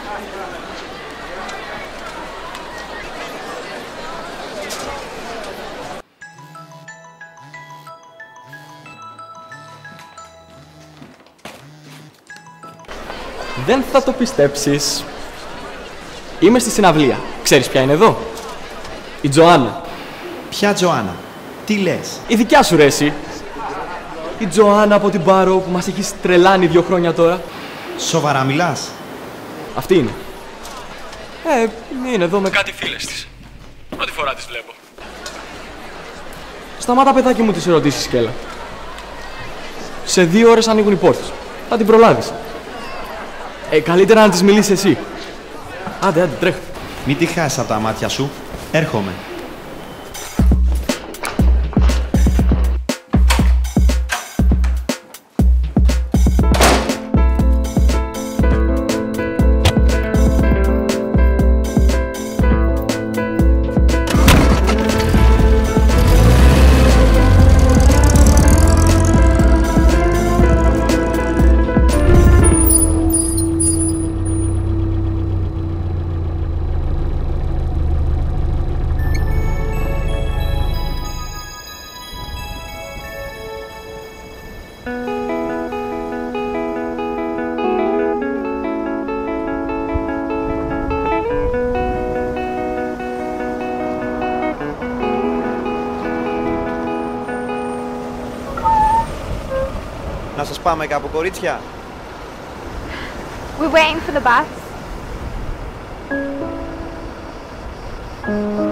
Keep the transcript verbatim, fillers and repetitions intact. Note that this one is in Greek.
Δεν θα το πιστέψεις. Είμαι στη συναυλία. Ξέρεις ποια είναι εδώ? Η Τζοάννα. Ποια Τζοάννα? Τι λες? Η δικιά σου ρε εσύ. Η Τζοάννα από την Πάρο που μας έχεις τρελάνει δύο χρόνια τώρα. Σοβαρά μιλάς? Αυτή είναι. Ε, είναι εδώ με κάτι φίλες της. Πρώτη φορά τις βλέπω. Σταμάτα παιδάκι μου τις ερωτήσεις κι έλα. Σε δύο ώρες ανοίγουν οι πόρτες. Θα την προλάβεις. Ε, καλύτερα να της μιλήσεις εσύ. Άντε, άντε, τρέχω. Μην τη χάσεις από τα μάτια σου. Έρχομαι. Να σας πάμε κάπου, κορίτσια? We're waiting for the bus.